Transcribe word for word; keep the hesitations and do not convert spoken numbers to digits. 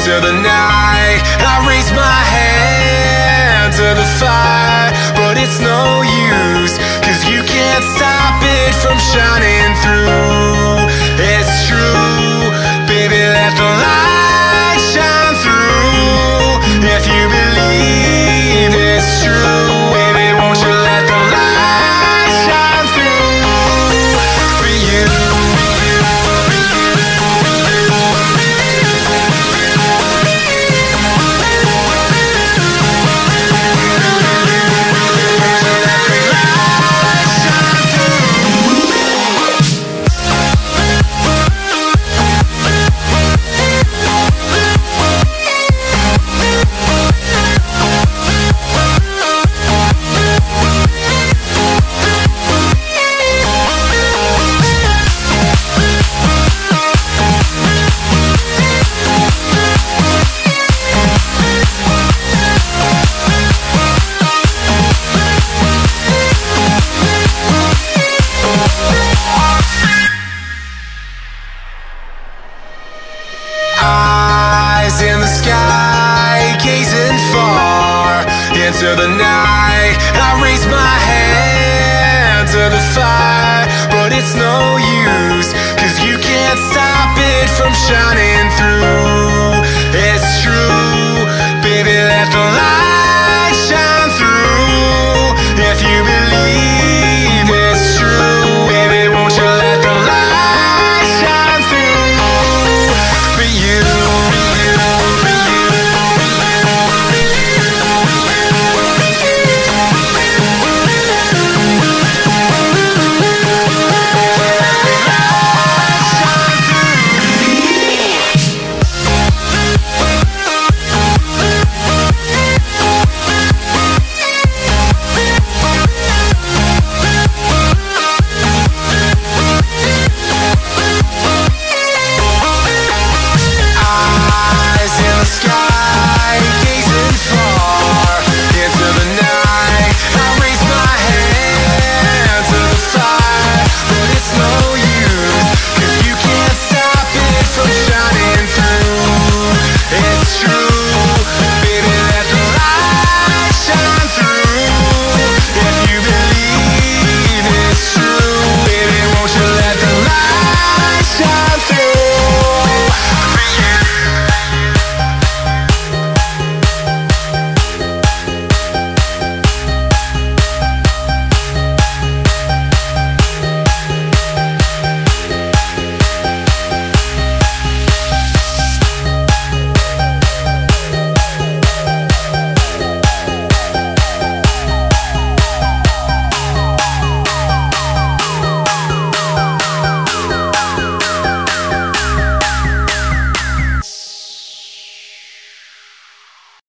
into the night. I raise my hand to the fire, but it's no use, 'cause you can't stop it from shining through. It's true, baby, let the light shine through. If you believe it's true, baby, won't you let the light shine through for you. Eyes in the sky, gazing far into the night. I raise my hand to the fire, but it's no use, 'cause you can't stop it from shining